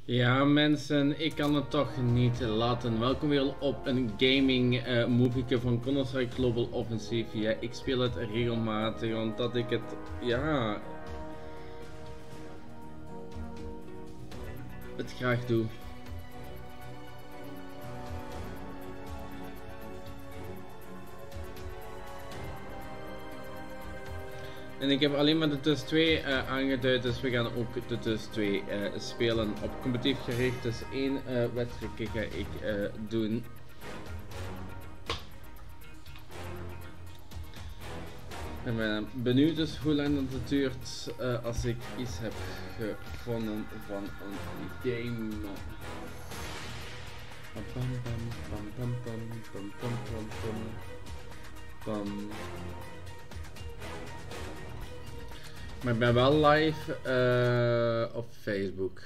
Ja mensen, ik kan het toch niet laten. Welkom weer op een gaming movieke van Counter-Strike Global Offensive. Ja, ik speel het regelmatig omdat ik het, het graag doe. En ik heb alleen maar de TUS 2 aangeduid, dus we gaan ook de TUS 2 spelen. Op competitief gericht, dus één wedstrijd ga ik doen. Ik ben benieuwd dus hoe lang het duurt als ik iets heb gevonden van een game. Maar ik ben wel live op Facebook.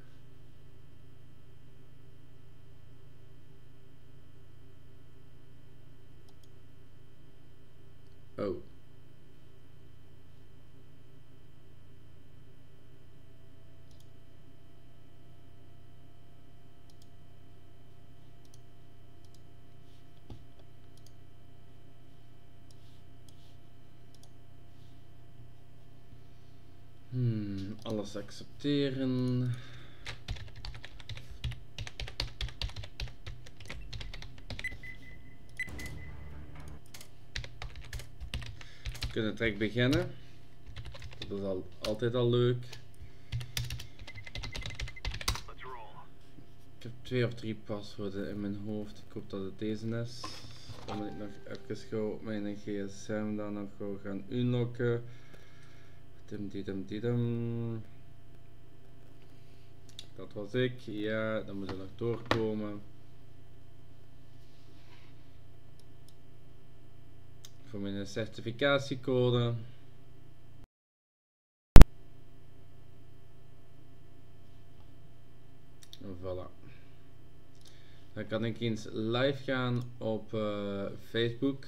Oh. Alles accepteren. We kunnen direct beginnen. Dat is altijd al leuk. Ik heb 2 of 3 paswoorden in mijn hoofd. Ik hoop dat het deze is. Dan moet ik nog even gauw mijn gsm dan nog gauw gaan unlocken. Dat was ik. Ja, dan moet ik nog doorkomen. Voor mijn certificatiecode. Voilà. Dan kan ik eens live gaan op Facebook.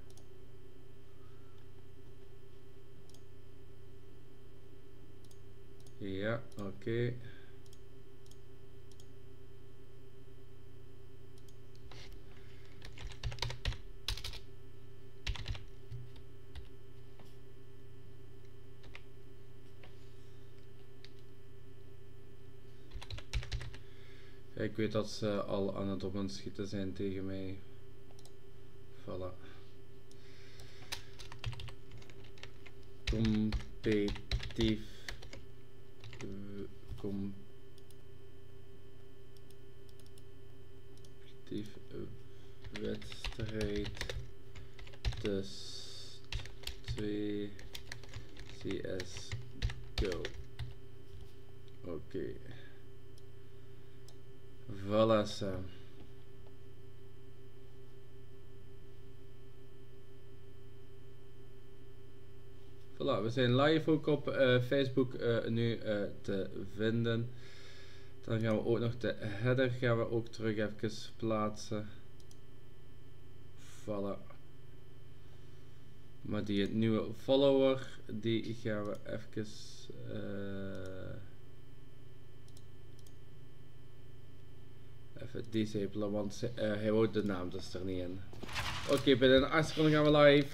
Ja, oké. Ja, ik weet dat ze al aan het op aan schieten zijn tegen mij. Voilà. Competitief. Competitief wedstrijd. Dus 2 CS go. Oké. Voilà zo. Voilà, we zijn live ook op Facebook nu te vinden. Dan gaan we ook nog de header gaan we ook terug even plaatsen. Voilà. Maar die nieuwe follower, die gaan we even even disabelen, want hij houdt de naam dus er niet in. Oké, binnen 8 seconden gaan we live.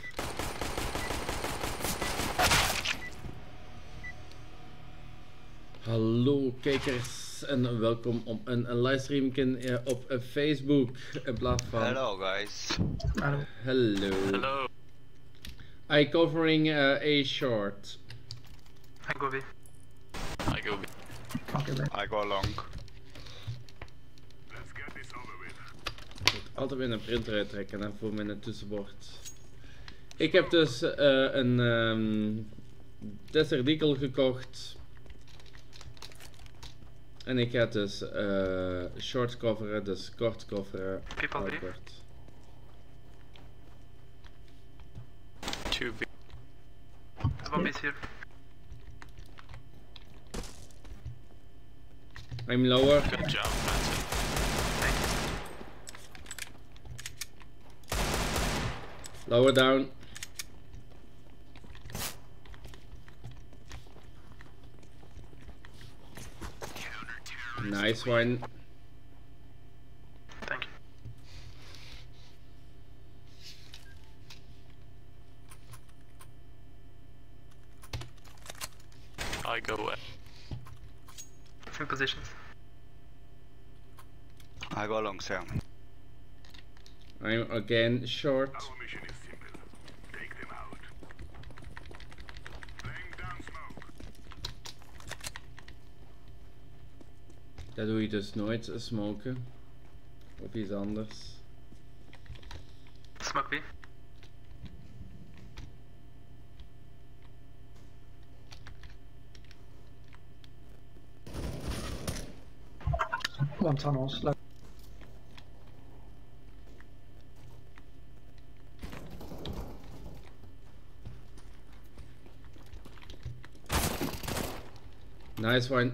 Hallo kijkers en welkom op een livestream op Facebook in plaats van... Hello guys. Hello. Hello. Hello. I covering A short. I go B. I go B. Okay, bye. I go long. Ik moet altijd weer een printer uittrekken en voor mijn tussenbord. Ik heb dus een Desert Eagle gekocht. En ik ga dus short coveren, dus kort coveren. People B. Kort. 2B. The bomb is here. I'm lower. Good job, Manson. Lower down. Nice one. Thank you. I go away. In positions. I go long Sam. I'm again short. Our mission is simple. Take them out. Laying down smoke. Dat doe je dus nooit, smoken. Of iets anders. Smoke B. One tunnels. Left. Nice one.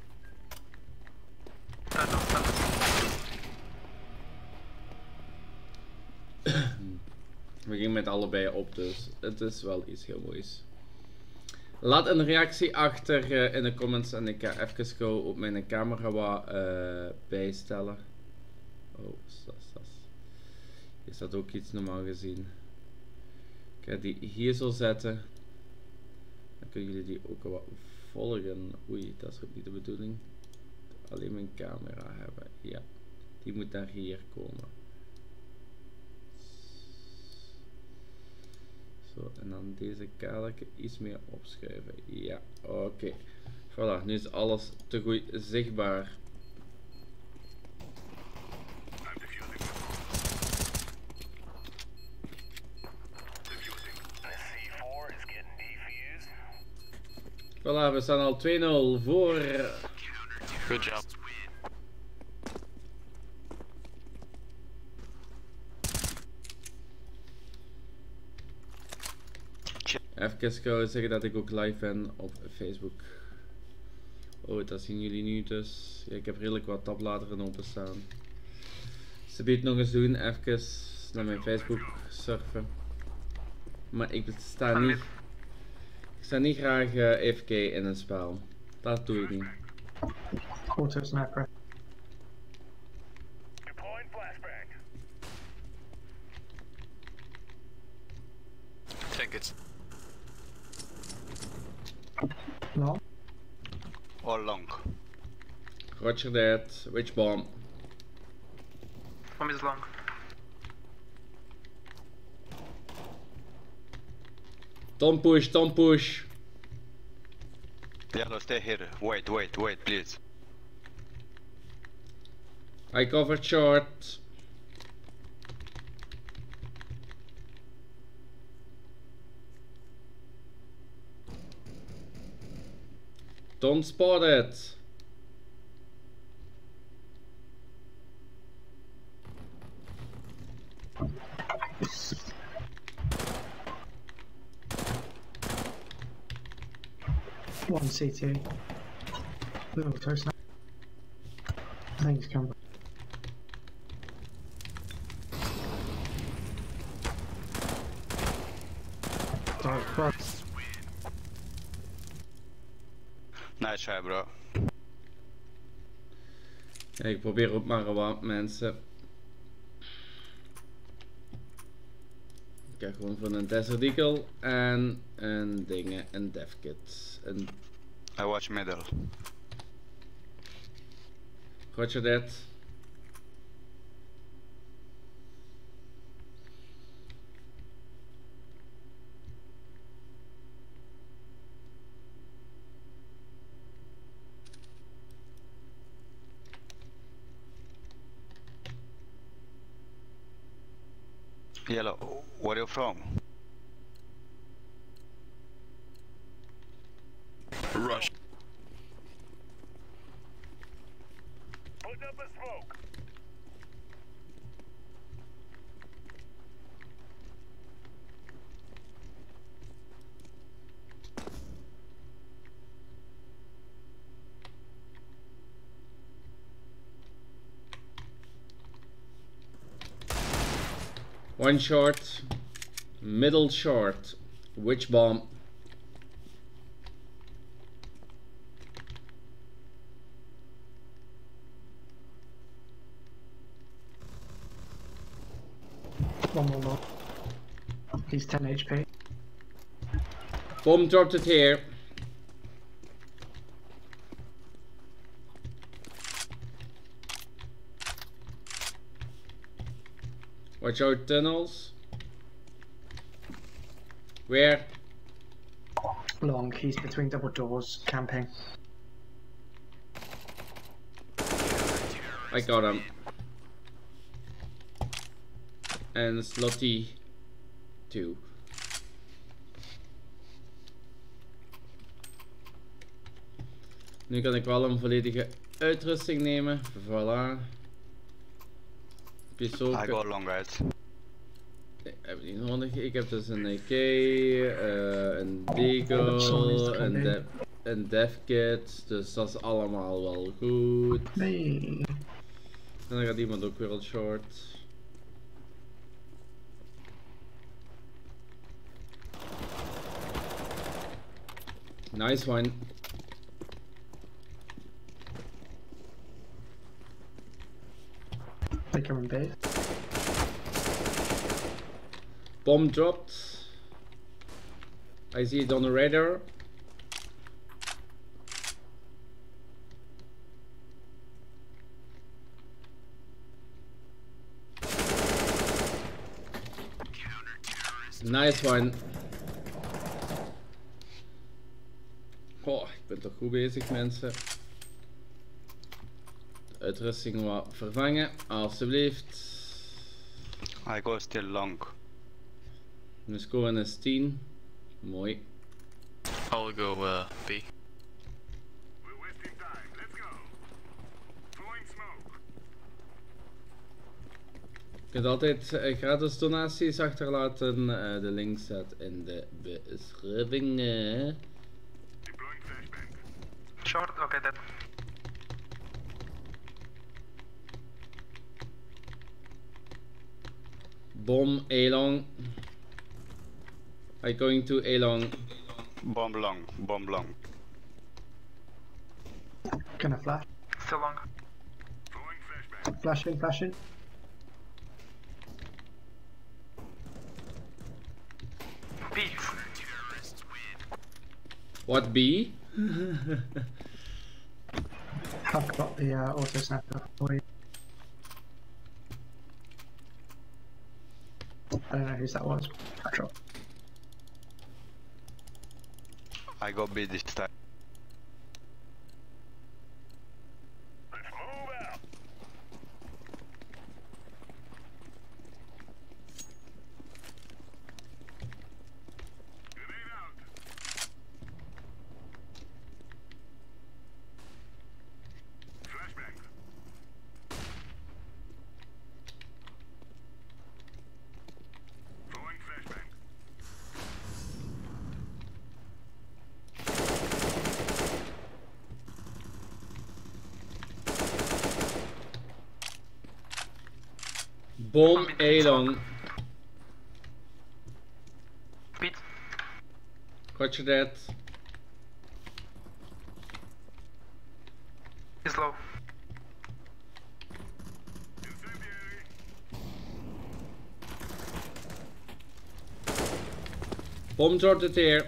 We gingen met allebei op, dus het is wel iets heel moois. Laat een reactie achter in de comments en ik ga even gauw op mijn camera wat bijstellen. Oh, sas. Hier staat ook iets normaal gezien. Ik ga die hier zo zetten. Dan kunnen jullie die ook wat volgen. Oei, dat is ook niet de bedoeling. Alleen mijn camera hebben. Ja, die moet naar hier komen. Zo, en dan deze kadertje iets meer opschuiven. Ja, oké. Voilà, nu is alles te goed zichtbaar. I'm defusing. Defusing. The C4 is getting defused. Voilà, we staan al 2-0 voor. Good job. Even gauw zeggen dat ik ook live ben op Facebook. Oh, dat zien jullie nu dus. Ja, ik heb redelijk wat tabbladeren openstaan. Ze biedt nog eens doen, even naar mijn Facebook surfen. Maar ik sta niet graag AFK in een spel. Dat doe ik niet. Auto sniper. Deploying flashbang. I think it's No. All long. Roger that. Which bomb? Bomb is long. Don't push, don't push. Yellow, stay here. Wait, please. I covered short. Don't spot it. One CT. Auto sniper. I think he's coming. Dark cross. Nice try, bro. Ja, ik probeer ook maar wat mensen. Ik ga gewoon voor een Desert Eagle en een dingen, een devkit. I watch middle. Roger that. Yellow, where are you from? rush. Putting up a smoke. One short, middle short, which bomb? One more low. He's 10 HP. Bomb dropped it here. Watch out tunnels. Where? Long. He's between double doors, camping. I got him. En Slotty 2. Nu kan ik wel een volledige uitrusting nemen. Voilà. I go long, guys. Ik heb die nodig. Ik heb dus een AK, een Deagle, een Devkit. Dus dat is allemaal wel goed. Nee. En dan gaat iemand ook weer al short. Nice one. They come in base. Bomb dropped. I see it on the radar. Nice one. Oh, ik ben toch goed bezig, mensen. De uitrusting wat vervangen, alstublieft. I go still long. De score is 10. Mooi. I'll go B. We're wasting time. Let's go. Throwing smoke. Je kunt altijd gratis donaties achterlaten. De link staat in de beschrijving. Deploying flashbang. Short, okay, dead. Bomb A long. I going to A long. Bomb long, bomb long. Gonna flash. Still long. Throwing flashbang. Flashing, flashing. B. What B? I've got the auto sniper for you. I don't know whose that was. I dropped. I go B this time. Let's move out. Grenade out. Flashbang. Throwing flashbang. Bomb A long. Beat. Roger that. Is low. Incendiary. Bomb dropped it here.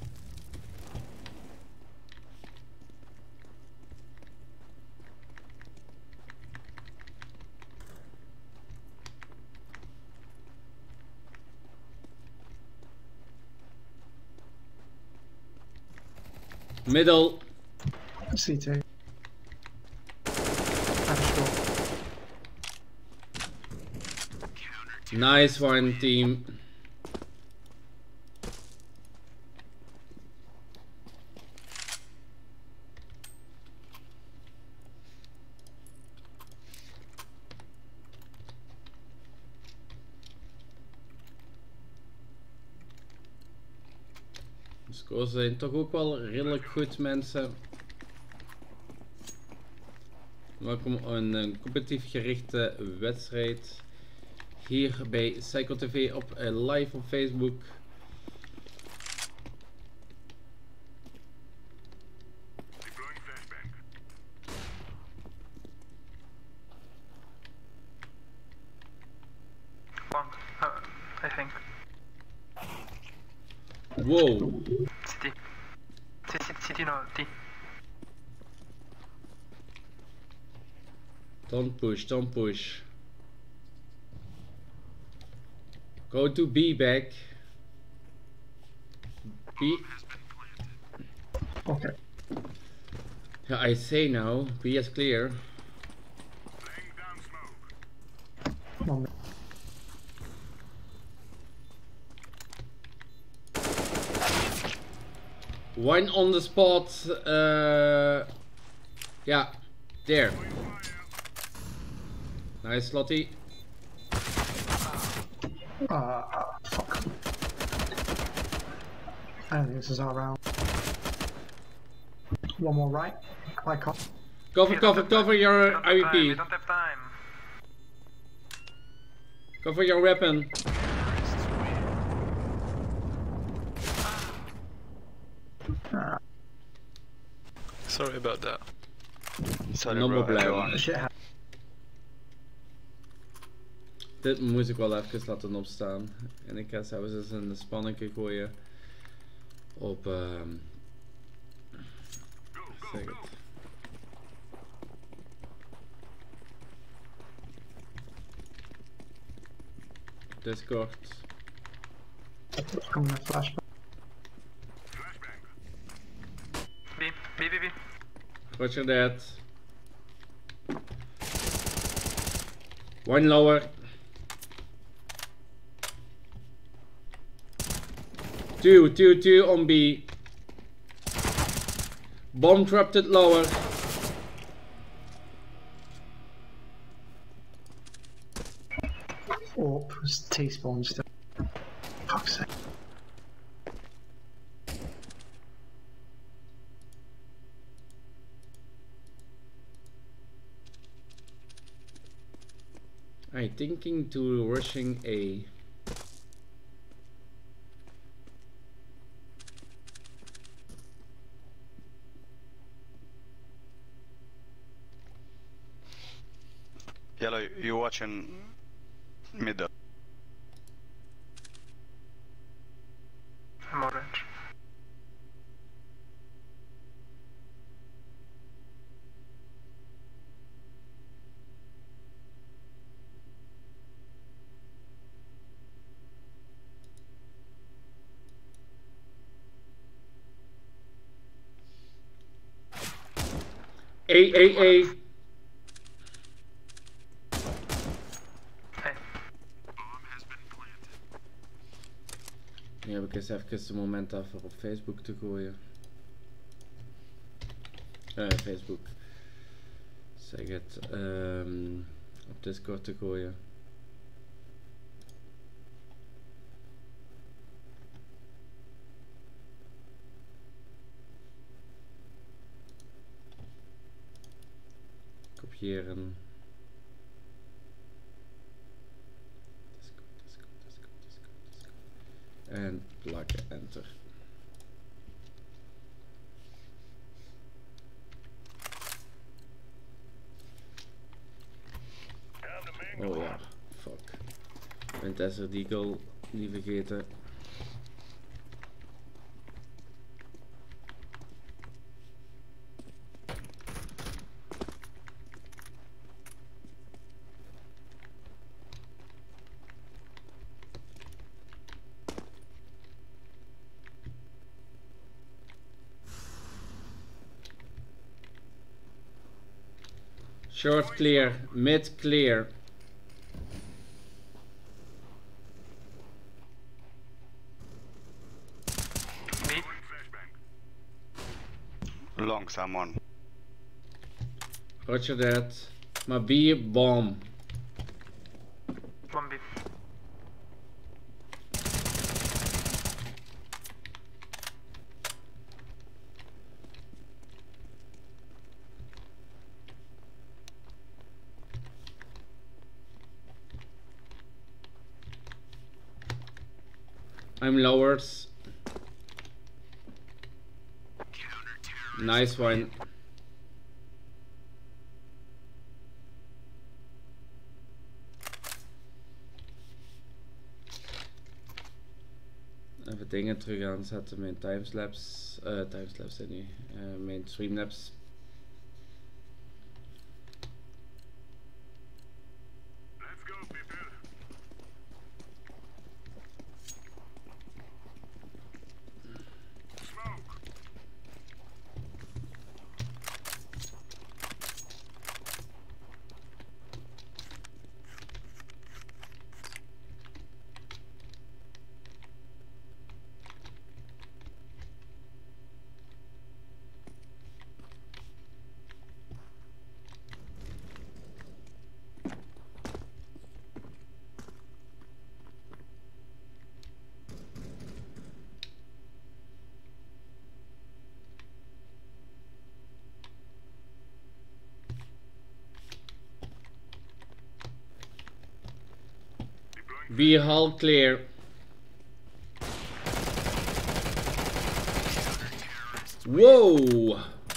Middle. C2. And short. Nice one, team. De scores zijn toch ook wel redelijk goed, mensen. Welkom een competitief gerichte wedstrijd hier bij Psycho TV op live op Facebook. Deploying flashbang. Long. I think. Wow. City. City, no, T. Don't push, don't push. Go to B back. B. Okay. Yeah, I say now, B is clear. Laying down smoke. One. One on the spot. Yeah, there. Nice, Lottie. Fuck. I don't think this is our round. One more right. I can't. Cover your We IVP. don't have time. Cover your weapon. Sorry about that. Sorry No bro, problem. everyone. Shit. Dit moest ik wel even laten opstaan. En ik ga zelfs eens een spannetje gooien op zeg het. Discord. I'm gonna flashback. B. Roger that. One lower. Two on B. Bomb trapped it lower. Orp was T-spawn still. Fuck's sake. I thinking to rushing A. Yellow, you watching middle. I'm orange. A. Hey. Nu heb ik eens even een moment af op Facebook te gooien. Facebook. Zeg het. Op Discord te gooien. Kopiëren. Discord. En plakken, enter. Oh ja, fuck. Mijn Desert Eagle niet vergeten. Short clear, mid clear. B. Long someone. Roger that. Maar B bomb. 1B. I'm lowers. Nice one. Even dingen terug aanzetten, mijn timelapse, timelapse nu, mijn streamlapse. Let's go, people. Smoke. Be all clear. Whoa!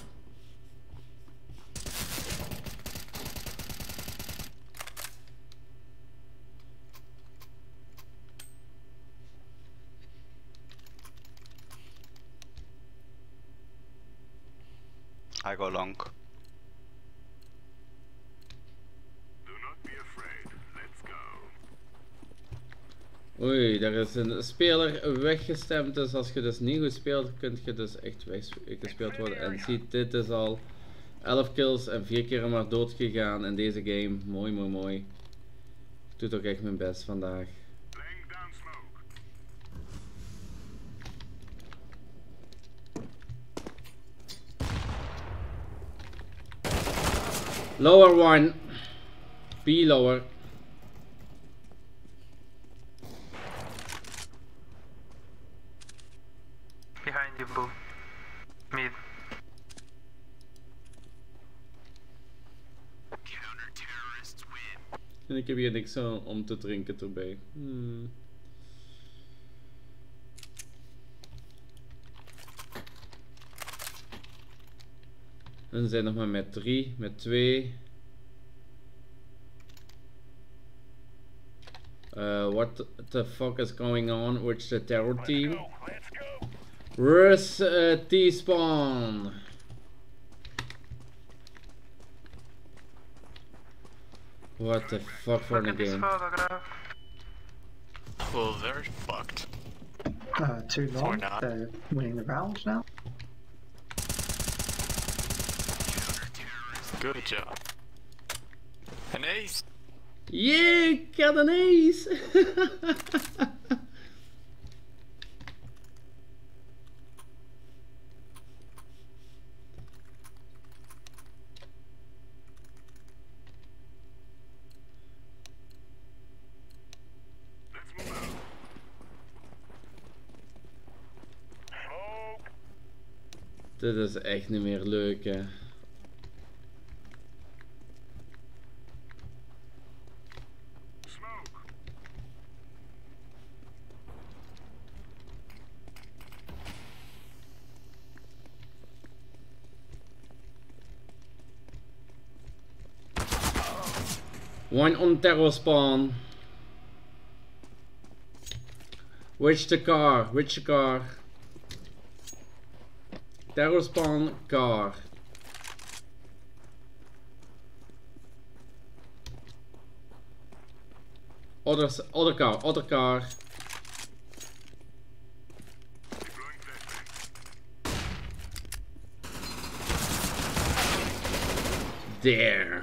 I go long. Do not be afraid. Let's go. Oei, daar is een speler weggestemd, dus als je dus niet goed speelt, kun je dus echt weggespeeld worden. En ziet, dit is al 11 kills en 4 keer maar dood gegaan in deze game. Mooi, mooi, mooi. Ik doe toch echt mijn best vandaag. Laying down smoke. Lower one. Be lower. Behind you, Boo. Mid. En ik heb hier niks om te drinken erbij. En we zijn nog maar met 3, met 2. What the fuck is going on with the terror team? Let's go. Where's T-spawn? What the fuck for Look a at this game? photograph. Well, they're fucked. Too long. Or not. They're winning the rounds now. Good job. An ace! Yeah, got an ace! Let's move out. Smoke. Dit is echt niet meer leuk, hè. Smoke. One on terror spawn. Which the car? Which car? Terror spawn car. Other car, other car. Deploying flashbang. There.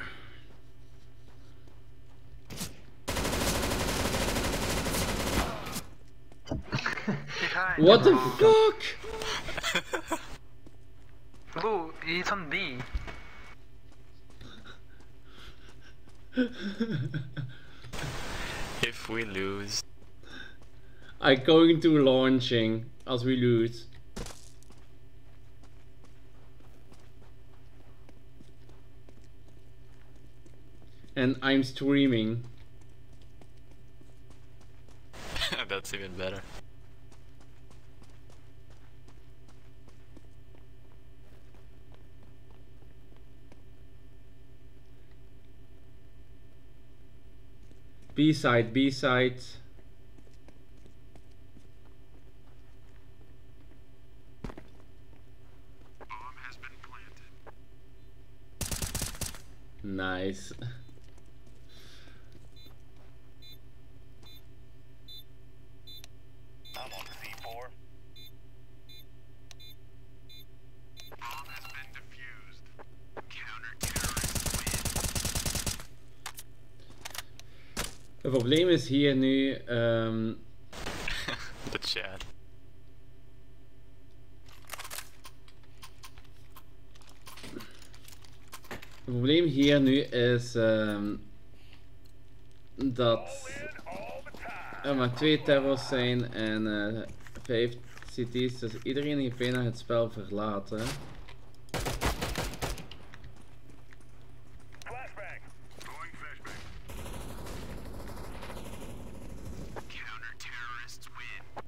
Behind What the you, Boo. fuck? Boo, he's on B. If we lose. I'm going to launching as we lose. And I'm streaming. That's even better. B-side, B-side. Nice. I'm on C4. Bomb has been defused. Counter-terrorists win. Het probleem is hier nu, The chat. het probleem hier nu is dat er maar 2 terrors zijn en 5 CT's, dus iedereen heeft bijna het spel verlaten. Flashbang. Going flashbang. Counter-terrorists win.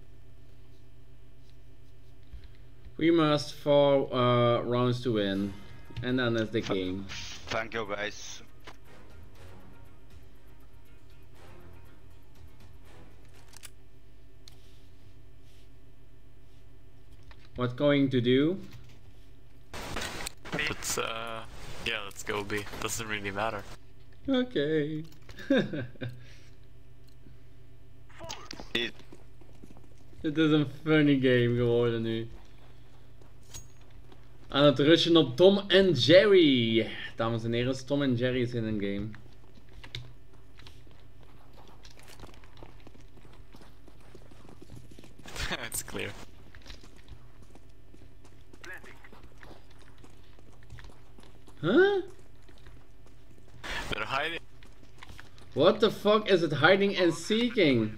We must 4 rounds to win, and then is the game. Thank you guys. What going to do? Let's yeah, let's go B. Doesn't really matter. Okay. It, Het is een funny game geworden nu. Aan het rushen op Tom en Jerry. Dames en heren, Tom en Jerry is in een game. It's clear. Planting. Huh? They're hiding. What the fuck is it hiding and seeking?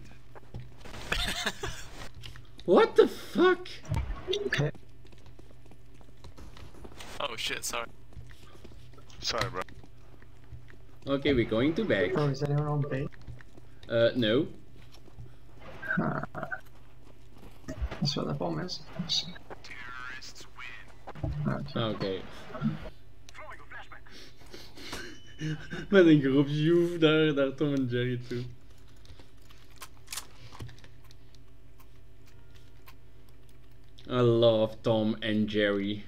What the fuck? Okay. Oh shit, sorry. sorry bro. Okay, we're going to back. Oh, is anyone on B? No. That's what the bomb is. Terrorists win. Okay. Okay. Throwing a flashbang. Met een groep joef naar Tom en Jerry toe. I love Tom and Jerry.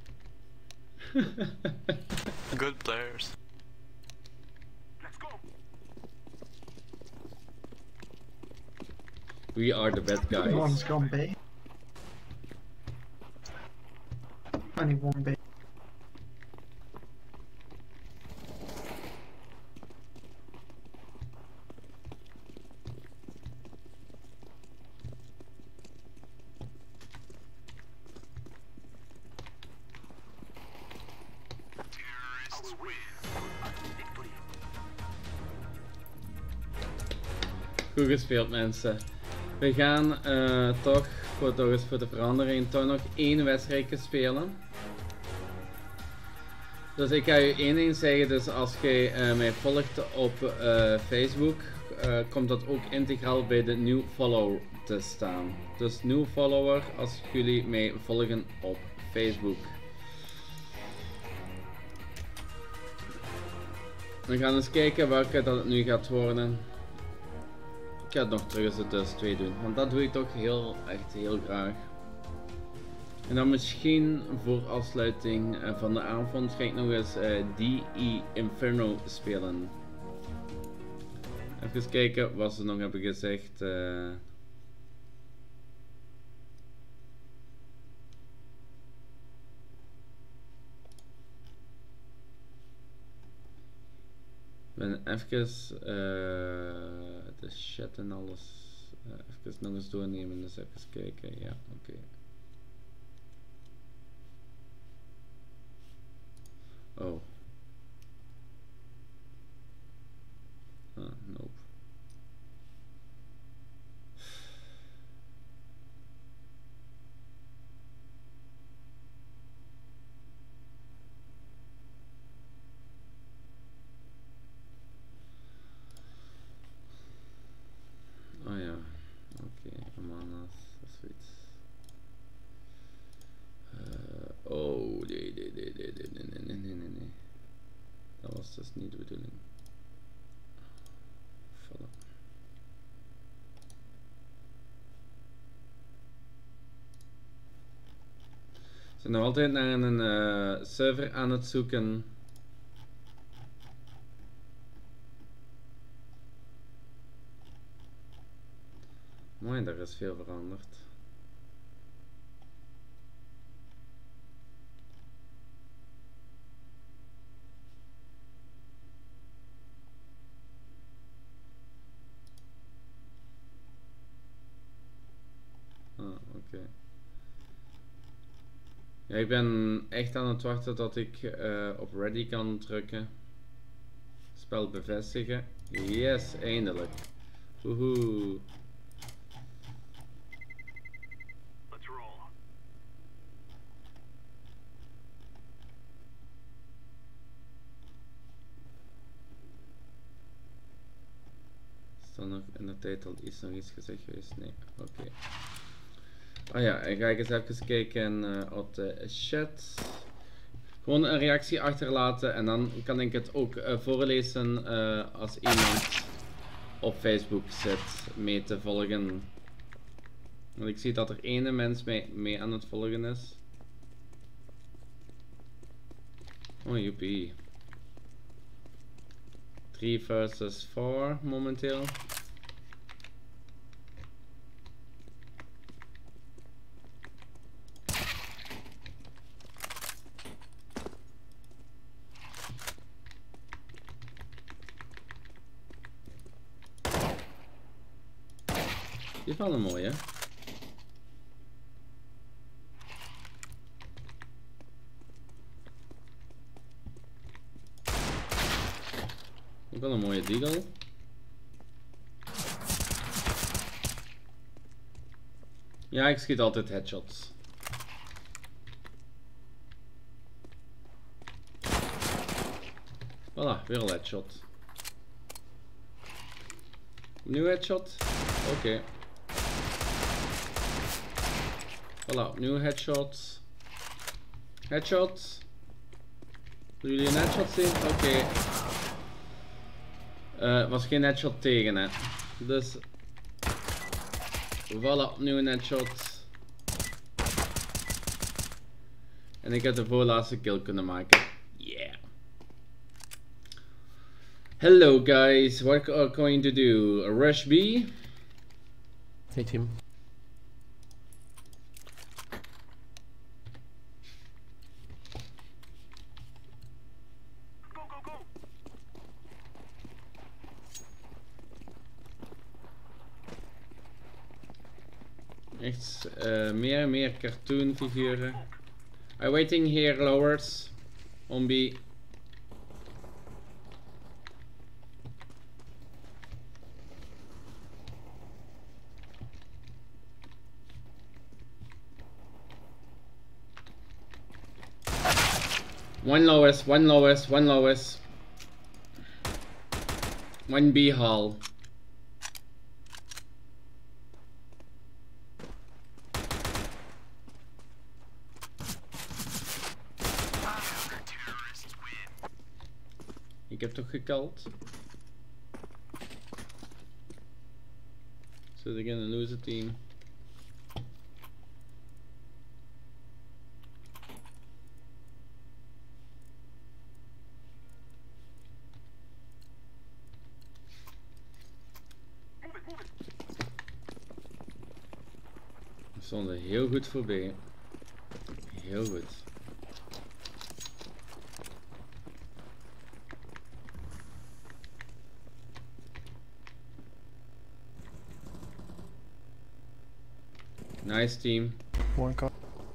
Good players. Let's go. We are the bad guys. One's gone B. Only one B. Terrorists win. Victory. Goed gespeeld, mensen. We gaan toch voor de verandering toch nog 1 wedstrijdje spelen. Dus ik ga je één ding zeggen, dus als jij mij volgt op Facebook, komt dat ook integraal bij de new follow te staan. Dus new follower als jullie mij volgen op Facebook. We gaan eens kijken welke dat het nu gaat worden. Ik ga het nog terug eens de tussen 2 doen, want dat doe ik toch echt heel graag. En dan misschien voor afsluiting van de avond ga ik nog eens DE Inferno spelen. Even kijken wat ze nog hebben gezegd. Ik ben even de chat en alles even nog eens doornemen, dus even kijken. Ja, oké. Oh. Nope. Oh ja, oké, Amanas, dat is zoiets. Oh, nee. Dat was dus niet de bedoeling. Voilà. We zijn nog altijd naar een server aan het zoeken. Mooi, daar is veel veranderd. Oké. Ja, ik ben echt aan het wachten tot ik op ready kan drukken. Spel bevestigen. Yes, eindelijk. Woehoe. Let's roll. Is er nog in de tijd al nog iets gezegd geweest? Nee, oké. Oh ja, en ga ik eens even kijken op de chat. Gewoon een reactie achterlaten en dan kan ik het ook voorlezen als iemand op Facebook zit mee te volgen. Want ik zie dat er ene mens mee aan het volgen is. Oh joepie. 3 versus 4 momenteel. Die is wel een mooie. Ook wel een mooie deagle. Ja, ik schiet altijd headshots. Voilà, weer een headshot. Nieuw headshot. Oké. Voilà, opnieuw headshot. Headshot. Willen jullie een headshot zien? Oké. Was geen headshot tegen, hè. Dus. Voilà, opnieuw een headshot. En ik heb de voorlaatste kill kunnen maken. Yeah. Hello guys, what are we going to do? A rush B? Hey team. Go, go, go. Echt meer en meer cartoon figuren. I'm waiting here, lowers. On B. One lowest, one lowest, one lowest. One B hall. Ik heb toch gekald. Zit ik in een loser team. We stonden heel goed voorbij. Heel goed. Nice team. One call.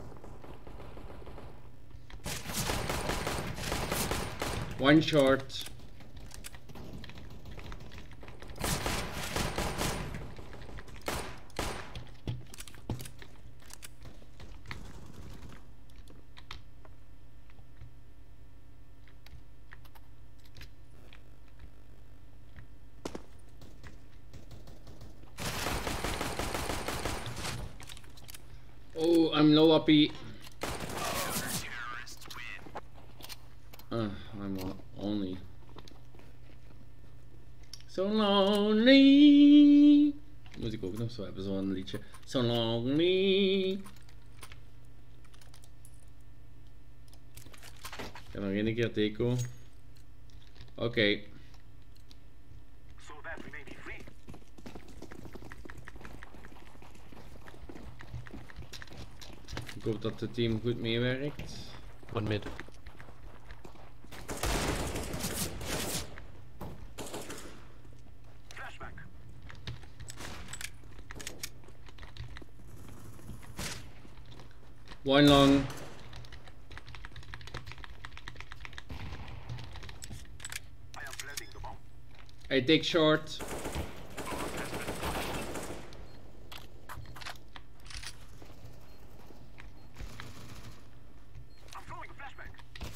One short. Oh, I'm low up. I'm only so lonely. Moet ik ook nog zo hebben, zo'n liedje. So lonely. Ik heb nog één keer deco. Oké. So that we may be free. Ik hoop dat het team goed meewerkt. One mid. Flashback. One long. I am planting the bomb. I take short. I'm throwing a flashback.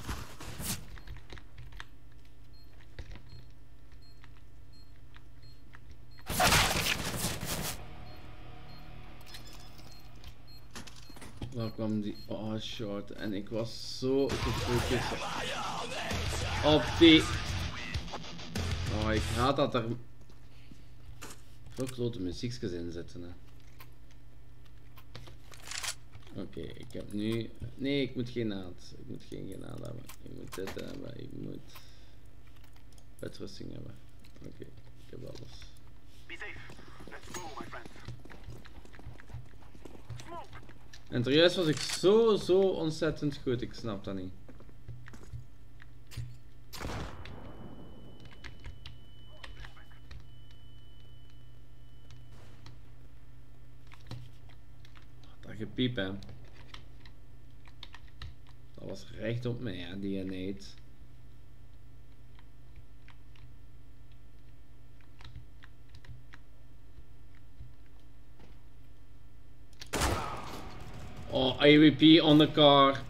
Waar kwam die? Oh, short. En ik was zo gefocust op die. Oh, ik haat dat er zo grote muziekjes in zitten. Hè. Oké, ik heb nu. Nee, ik moet geen naad. Ik moet geen genade hebben. Ik moet dit hebben. Ik moet uitrusting hebben. Oké, ik heb alles. Be safe. Let's go, my friends. Smoke. En serieus was ik zo ontzettend goed. Ik snap dat niet. Dat gepiep, hè. Dat was recht op mij, hè, die nade. Oh, AWP on the car.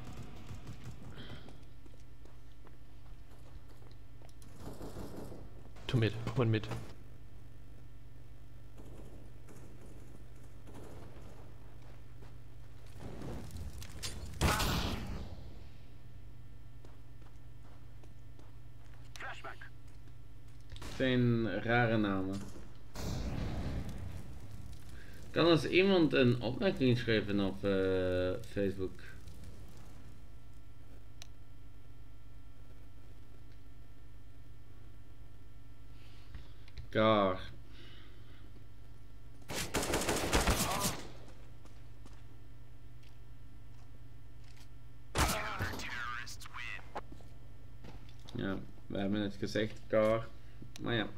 Two mid. One mid. Flashback. Zijn rare namen. Kan als iemand een opmerking schrijven op Facebook? Car. Ja, we hebben het gezegd, car. Maar ja.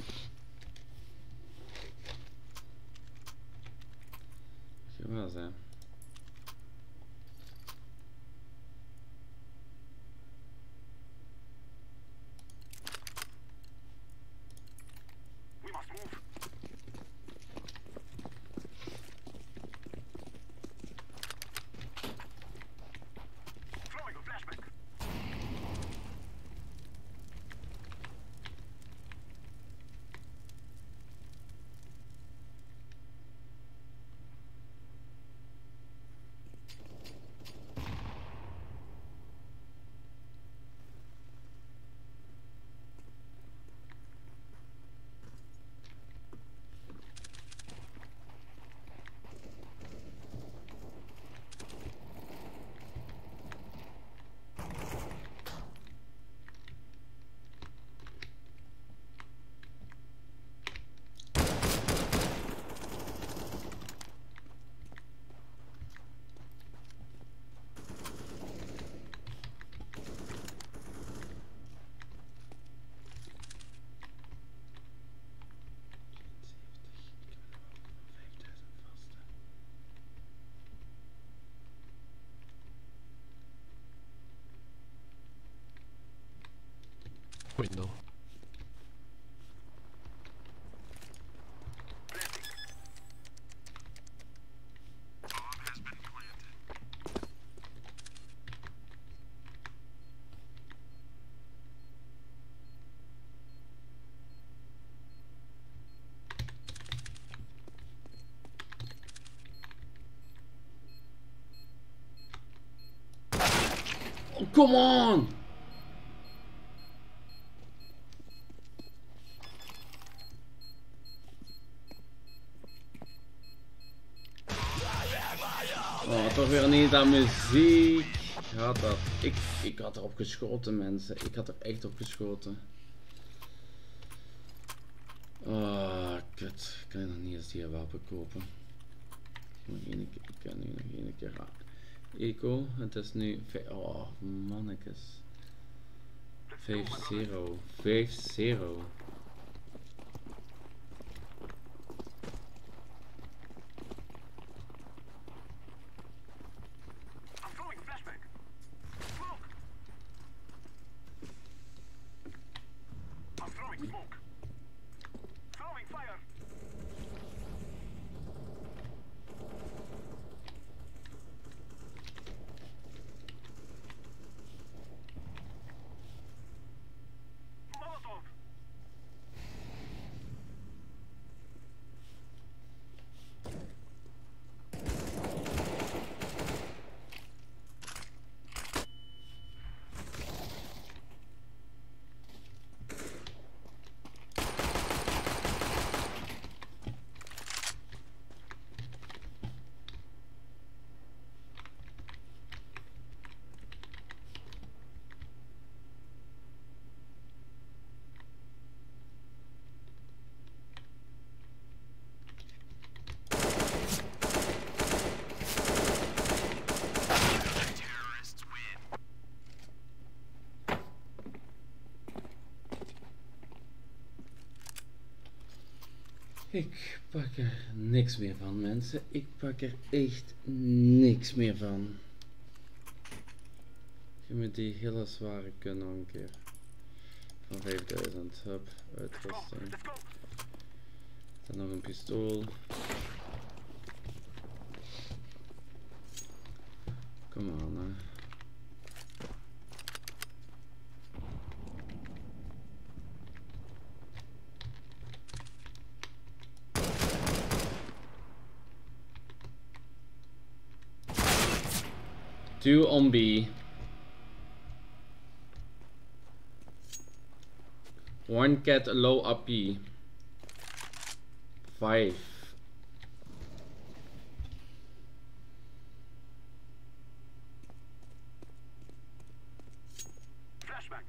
Was, hè. We must move. Throwing a flashback. Window. Oh, come on! Oh, toch weer niet aan muziek. Ik had dat. Ik had erop geschoten, mensen. Ik had er echt op geschoten. Oh, kut. Ik kan nog niet eens die wapen kopen. Ik kan nu nog één keer Eco, het is nu... Oh, mannetjes. 5-0. 5-0. I'm throwing a flashbang. Smoke. I'm throwing smoke. Throwing fire. Molotov. Ik pak er niks meer van, mensen. Ik pak er echt niks meer van. Geef me die hele zware kun nog een keer. Van 5000. Hup, uitrusting. Let's go. Dan nog een pistool. Kom aan, hè. Two on B. One cat low AP. 5. Flashbang.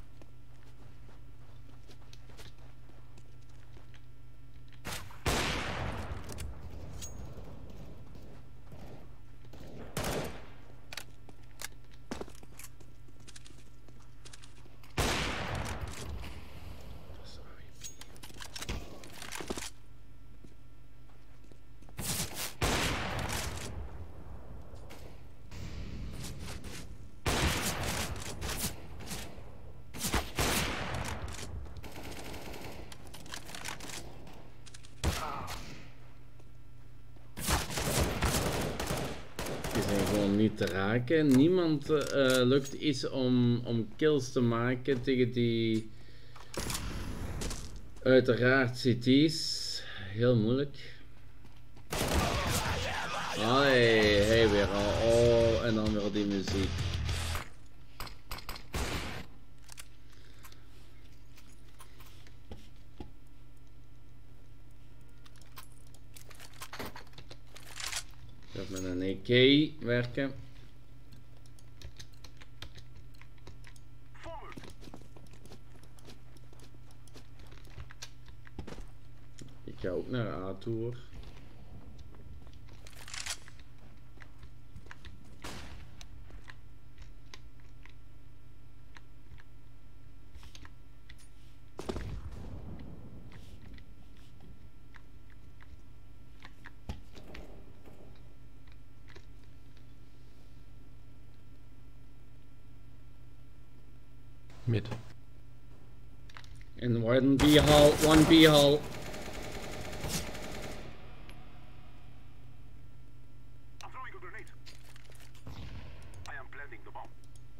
Die zijn gewoon niet te raken. Niemand lukt iets om kills te maken tegen die uiteraard CT's. Heel moeilijk. Allee, hey weer al. Oh, en dan weer die muziek. Ik ga met een EK werken. Forward. Ik ga ook naar A toe hoor. Mid. In one B hall, one B hall. I'm throwing a grenade. I am planting the bomb.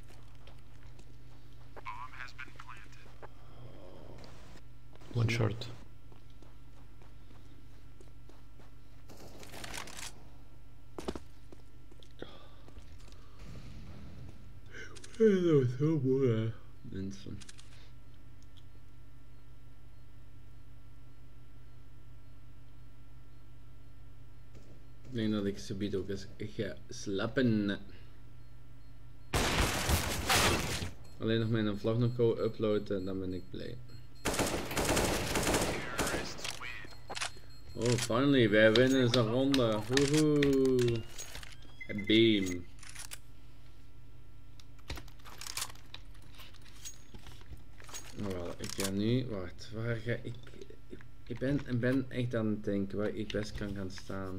Bomb has been planted. One short. Dat was zo mooi, mensen. Ik denk dat ik zometeen ook eens ga slapen. Alleen nog mijn vlog nog uploaden en dan ben ik blij. Oh, finally, wij winnen zo'n ronde. Woehoe. Beam. nu, wacht, waar ga ik... Ik ben echt aan het denken waar ik best kan gaan staan.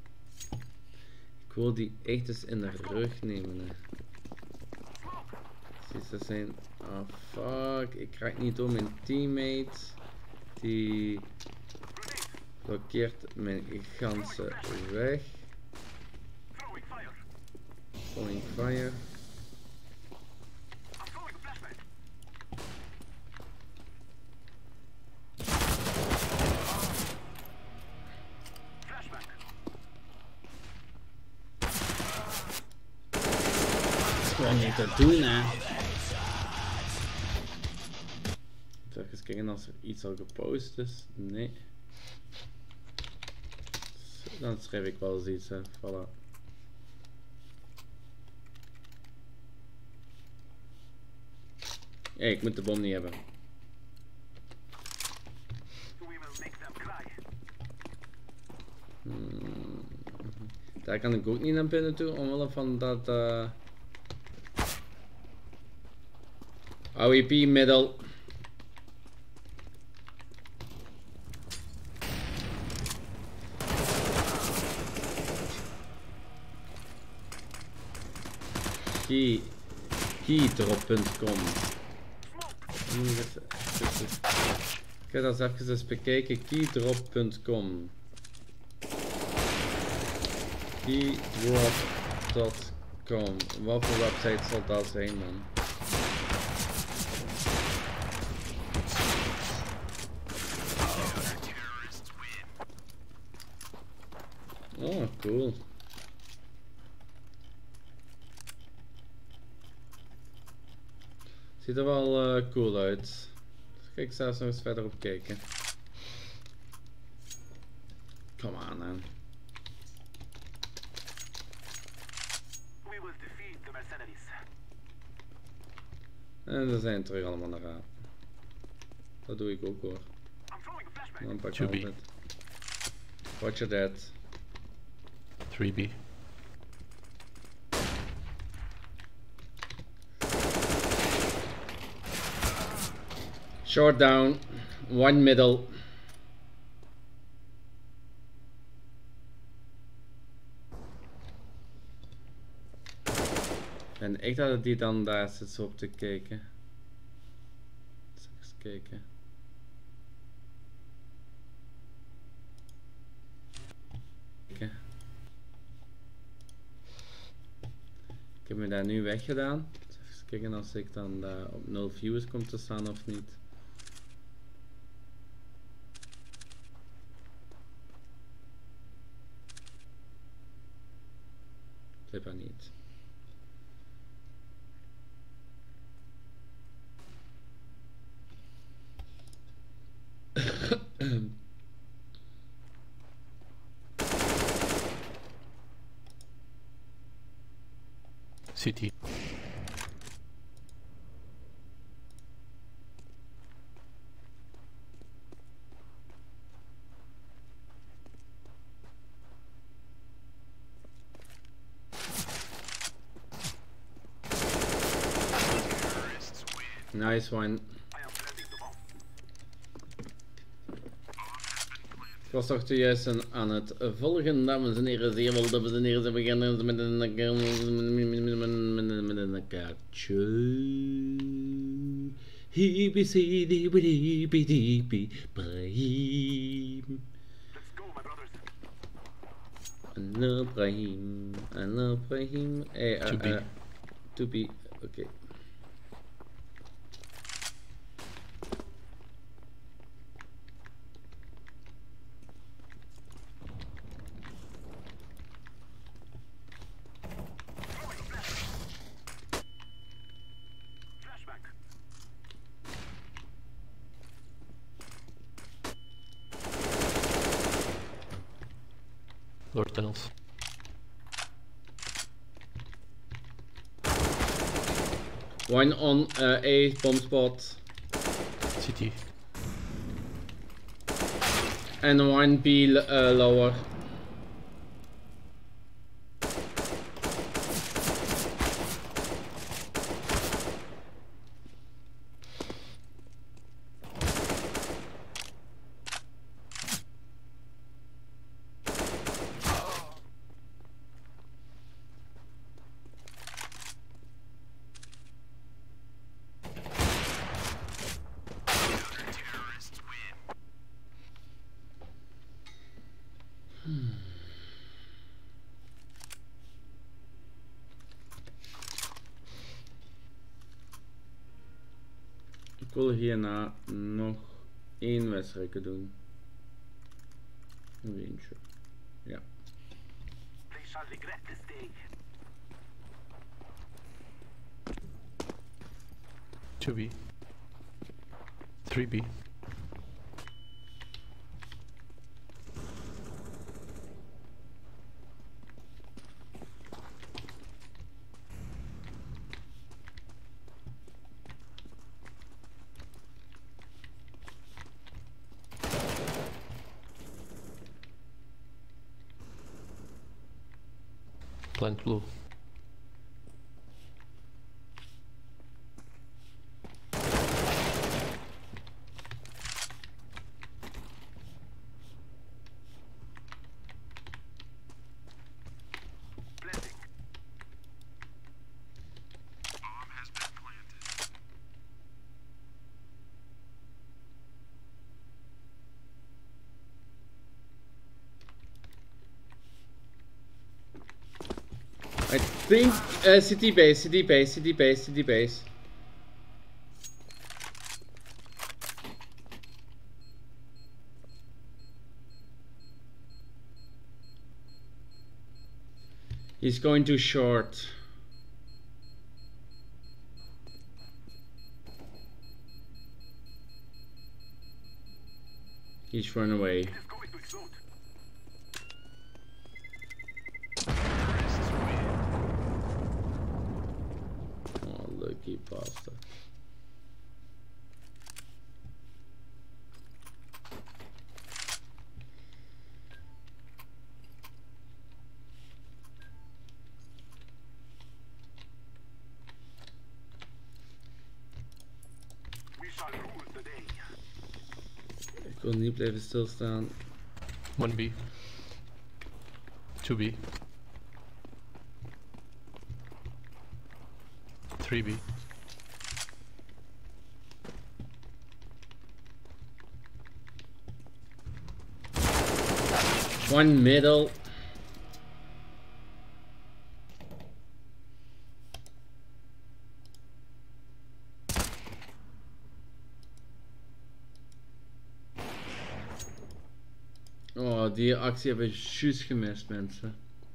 Ik wil die echt eens in de rug nemen. Hè. Precies, dat zijn... Oh fuck, ik krijg niet door mijn teammate. Die blokkeert mijn ganse weg. Throwing fire. Throwing fire. I'm throwing a flashbang. Flashbang. Gewoon niet te doen, hè. Even kijken als er iets al gepost is. Nee. Dan schrijf ik wel eens iets, hè. Voilà. Hey, ik moet de bom niet hebben. We will make them cry. Daar kan ik ook niet naar binnen toe, omwille van dat AWP middel. Keydrop.com. Ik ga dat eens even bekijken. Keydrop.com. Keydrop.com. Wat voor website zal dat zijn man? Oh, cool. Ziet er wel cool uit. Dus ga ik zelfs nog eens verder op kijken. Come on man. We will defeat the mercenaries. En er zijn terug allemaal naar aan. Dat doe ik ook hoor. I'm throwing a flashbang. Dan pak ik 2B. altijd. Roger that. 3B. Short down. One middle. En echt dat die dan daar zit zo op te kijken. Eens kijken. Ik heb me daar nu weggedaan. Even kijken als ik dan daar op 0 views kom te staan of niet. Blijkbaar niet. City. Nice one. Ik was toch juist aan het volgen, dames en heren, zeer wel, dames en heren, ze beginnen met een kaartje. Brahim. Let's go, my brothers. Hallo Brahim, hallo Brahim. Hey, to be, oké. Flashback. Lord tunnels. One on A bomb spot. City. And one B lower. Ik wil hierna nog 1 wedstrijd doen. Nog eentje. Ja. They shall regret this day. 2B. 3B. Plant blue. Planting. Bomb has been planted. I think city base, city base, city base, city base. He's going too short. He's run away. It is going to explode. Oh, lucky bastard. We shall rule the day. Ik wil niet blijven stilstaan. 1B. 2B. 3B. One middle. Oh, die actie hebben we juist gemist, mensen.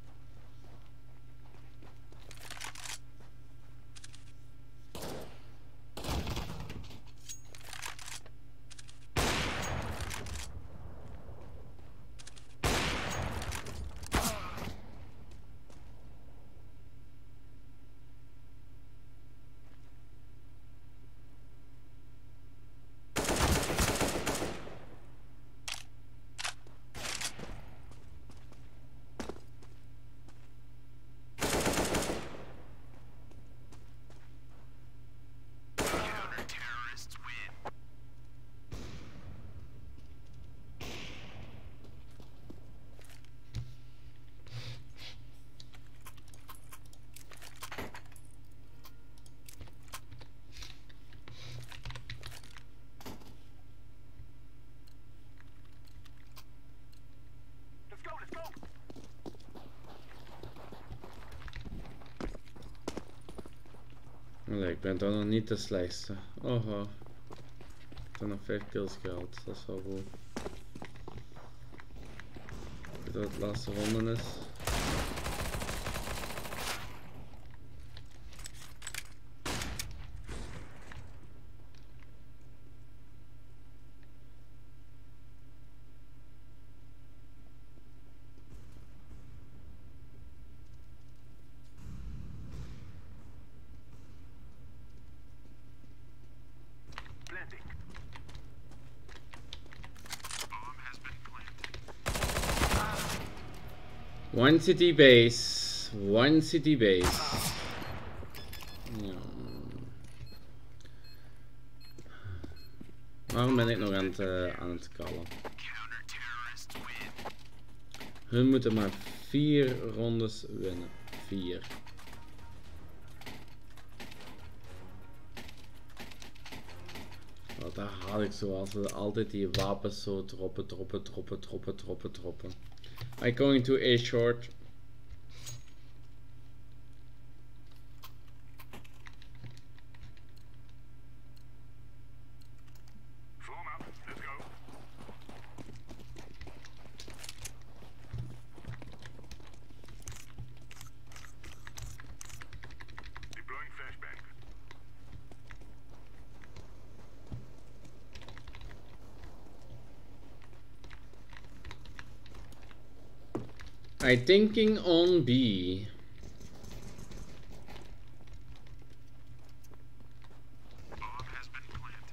Terrorists win. Let's go, let's go. Nee, ik ben toch nog niet de slechtste. Oh, ik heb nog 5 kills gehaald, dat is wel goed. Ik weet dat het de laatste ronde is. Planting. Bomb has been planted. One city base. One city base. Ja. Waarom ben ik nog aan het kallen? Counter-terrorists win. Hun moeten maar 4 rondes winnen. 4. Oh, daar haal ik zo als we altijd die wapens zo droppen. I'm going to A short. Form up. Let's go. Deploying flashbang. I'm thinking on B. Bomb has been planted.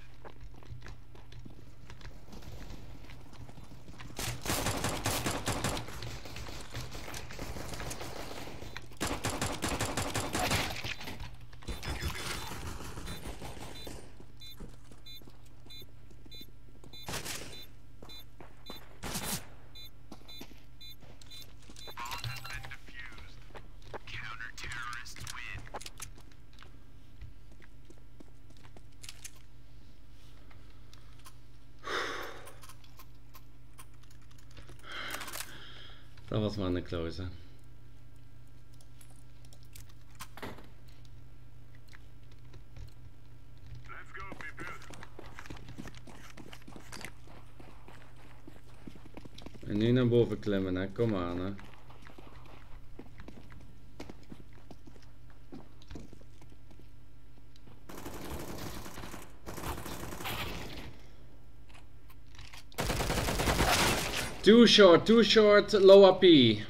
Bomb has been defused. Counter-terrorists win. Dat was maar een close. Let's go, people. En nu naar boven klimmen, hè. Kom aan, hè. Too short, low AP.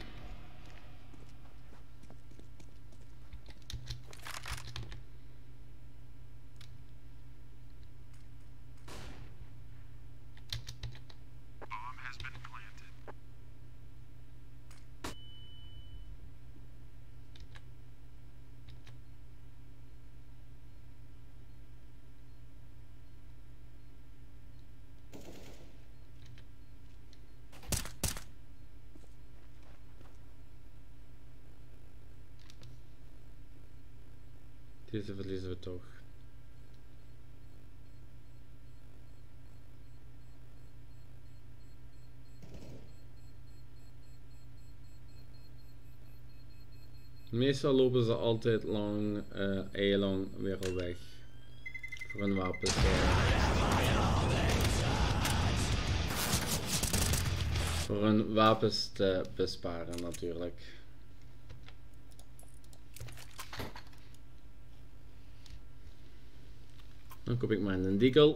Bomb has been planted. Deze verliezen we toch. Meestal lopen ze altijd lang, A-lang weer al weg. Voor een wapens. Voor hun wapens te besparen natuurlijk. Dan koop ik maar een Deagle.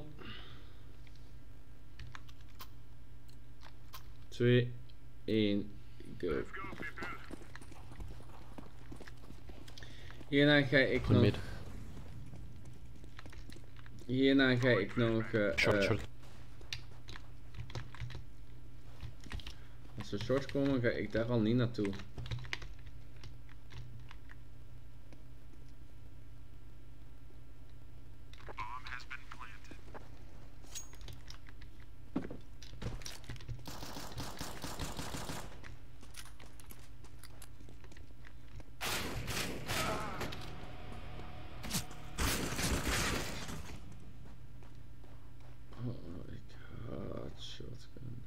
2, 1, go. Let's go, people. Hierna ga ik One nog. mid. Hierna ga ik nog. Short. Als we short komen, ga ik daar al niet naartoe. Bomb has been planted. Oh, ik haat shotgun.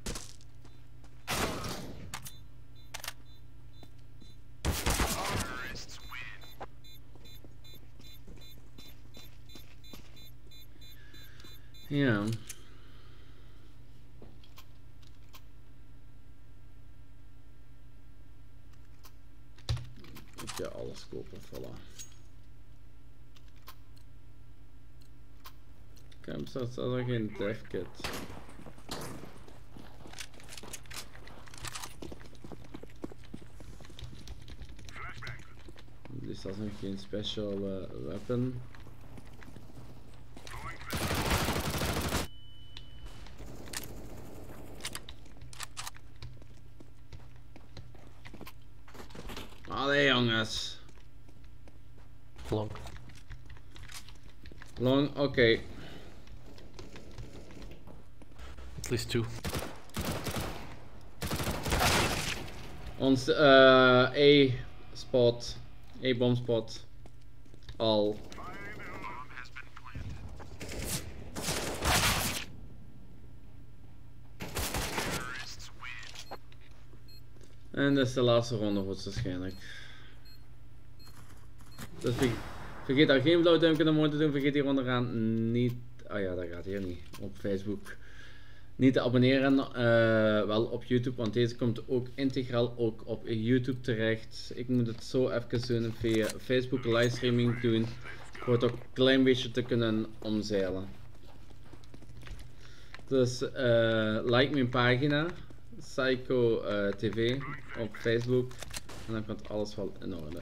Terrorists win. Ja. Ik ga alles kopen, voilà. Campsite staat er geen dev kit. Flashbang. Er staat nog geen special weapon. Throwing flashbang. Allee jongens. Long. Long, oké. At least 2. Ons A spot. A bomb spot. Al. Fire in the hole. Bomb has been planted. En dat is de laatste ronde hoogstwaarschijnlijk. Dus vergeet al geen blauw duimpje naar omhoog te doen. Vergeet hier onderaan niet... Oh ja, dat gaat hier niet. Op Facebook. Niet te abonneren. Wel op YouTube. Want deze komt ook integraal ook op YouTube terecht. Ik moet het zo even doen via Facebook livestreaming doen. Voor het ook een klein beetje te kunnen omzeilen. Dus like mijn pagina. Psycho TV op Facebook. En dan komt alles wel in orde.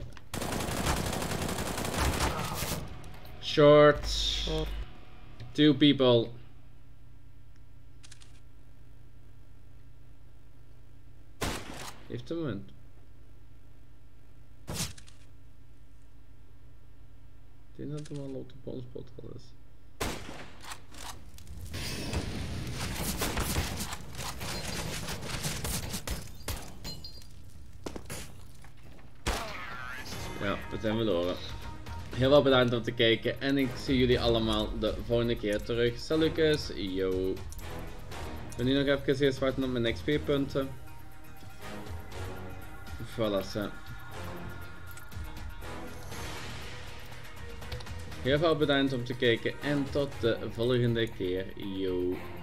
Short. 2 people. Heeft hem win. Ik denk dat hij wel op de bonspot al is. Ja, we zijn weer door. Heel veel bedankt om te kijken en ik zie jullie allemaal de volgende keer terug. Salutjes, yo. Ik ben nu nog even eerst wachten op mijn XP punten. Voilà, zo. Heel veel bedankt om te kijken en tot de volgende keer, yo.